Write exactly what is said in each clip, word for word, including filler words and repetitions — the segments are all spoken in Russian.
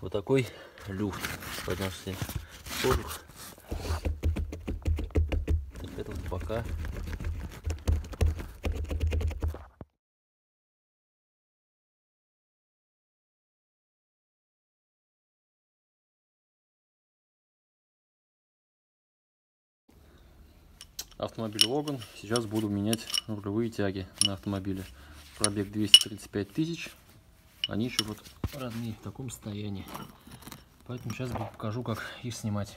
Вот такой люфт поднялся в воздух. Так, это вот пока. Автомобиль Логан. Сейчас буду менять рулевые тяги на автомобиле. Пробег двести тридцать пять тысяч. Они еще вот родные в таком состоянии. Поэтому сейчас покажу, как их снимать.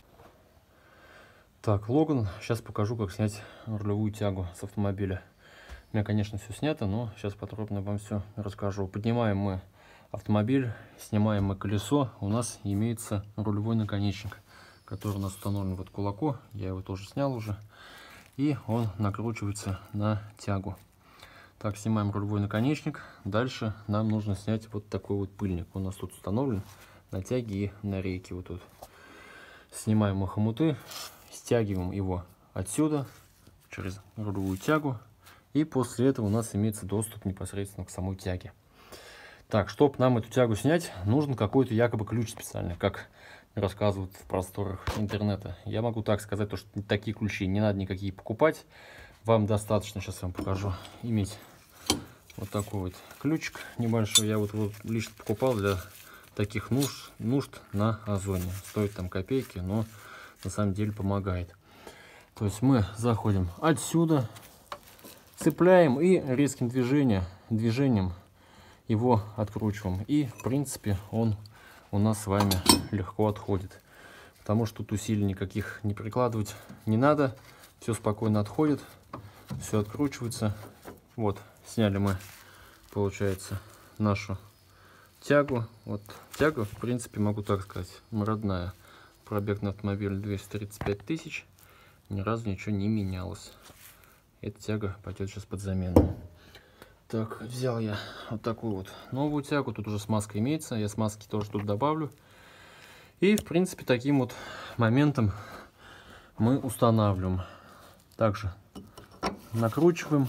Так, Логан. Сейчас покажу, как снять рулевую тягу с автомобиля. У меня, конечно, все снято, но сейчас подробно вам все расскажу. Поднимаем мы автомобиль, снимаем мы колесо. У нас имеется рулевой наконечник, который у нас установлен вот кулаку. Я его тоже снял уже. И он накручивается на тягу. Так, снимаем рулевой наконечник. Дальше нам нужно снять вот такой вот пыльник. У нас тут установлен на тяге и на рейке вот тут. Снимаем мы хомуты, стягиваем его отсюда через рулевую тягу. И после этого у нас имеется доступ непосредственно к самой тяге. Так, чтобы нам эту тягу снять, нужен какой-то якобы ключ специальный, как рассказывают в просторах интернета. Я могу так сказать, то, что такие ключи не надо никакие покупать. Вам достаточно, сейчас вам покажу, иметь вот такой вот ключик небольшой. Я вот его лично покупал для таких нужд, нужд на Озоне. Стоит там копейки, но на самом деле помогает. То есть мы заходим отсюда, цепляем и резким движением, движением его откручиваем. И в принципе он у нас с вами легко отходит. Потому что тут усилий никаких не прикладывать не надо. Все спокойно отходит. Все откручивается. Вот, сняли мы, получается, нашу тягу. Вот тяга, в принципе, могу так сказать, родная. Пробег на автомобиле двести тридцать пять тысяч. Ни разу ничего не менялось. Эта тяга пойдет сейчас под замену. Так, взял я вот такую вот новую тягу. Тут уже смазка имеется. Я смазки тоже тут добавлю. И, в принципе, таким вот моментом мы устанавливаем. Также накручиваем.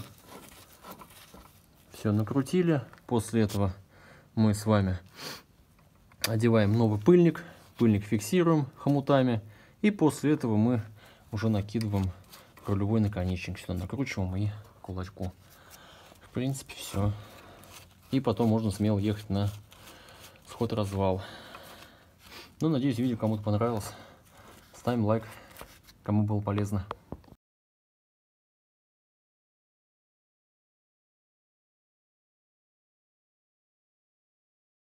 Все, накрутили. После этого мы с вами одеваем новый пыльник. Пыльник фиксируем хомутами. И после этого мы уже накидываем рулевой наконечник. Сюда накручиваем и кулачку. В принципе, все. И потом можно смело ехать на сход-развал. Ну, надеюсь, видео кому-то понравилось. Ставим лайк, кому было полезно.